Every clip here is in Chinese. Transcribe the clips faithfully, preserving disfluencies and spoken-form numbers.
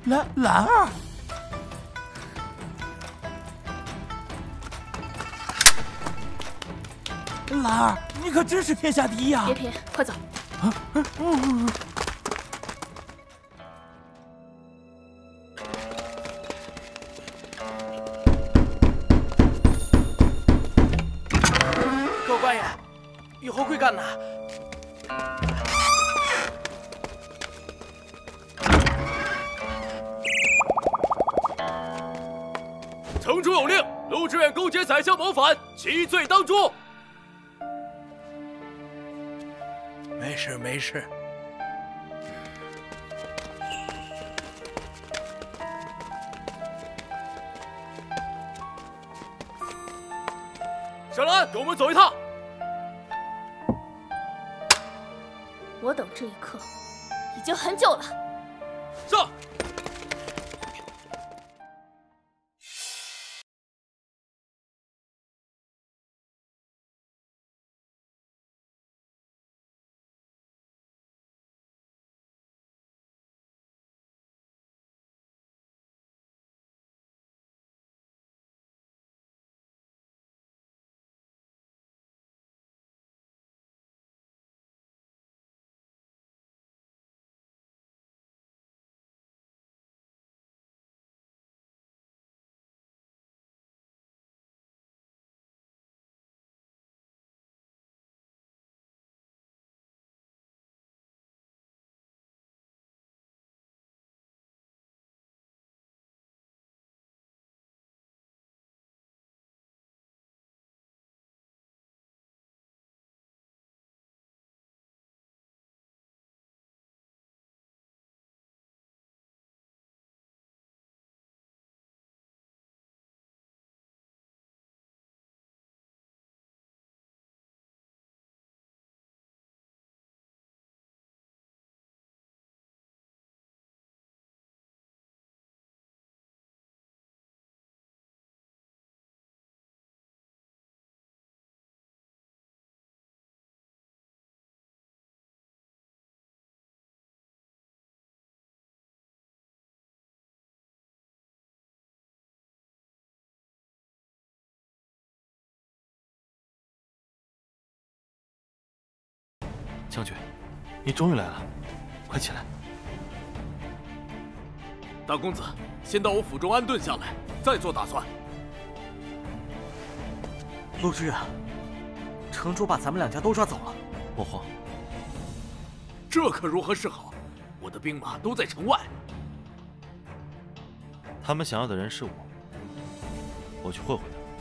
兰兰儿，兰儿，你可真是天下第一啊！ 别贫，快走。 啊，嗯。 各位官爷，以后会干呐。 城主有令，陆志远勾结宰相谋反，其罪当诛。 没事没事。 小兰，跟我们走一趟。 我等这一刻已经很久了。 上。 将军，你终于来了，快起来！ 大公子，先到我府中安顿下来，再做打算。 陆之远，城主把咱们两家都抓走了。 莫慌， 这可如何是好？我的兵马都在城外。 他们想要的人是我，我去会会他。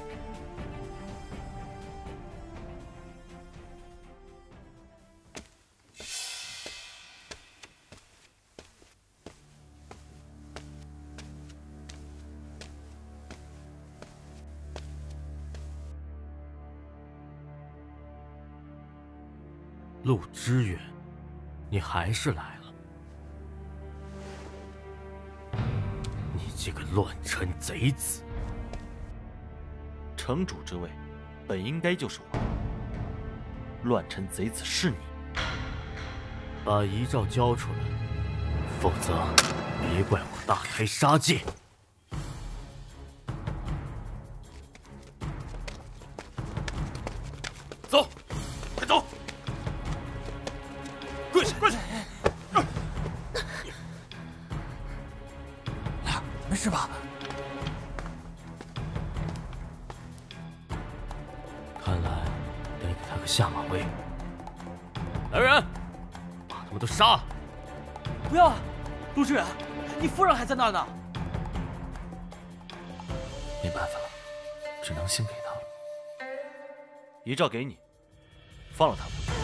陆之远，你还是来了！你这个乱臣贼子！ 城主之位，本应该就是我。乱臣贼子是你。 把遗诏交出来，否则别怪我大开杀戒。 走，快走！跪下，跪下！ 没事吧？ 看来得给他个下马威。来人，把他们都杀了！ 不要，陆志远，你夫人还在那儿呢。 没办法了，只能先给他了。遗诏给你，放了他吧。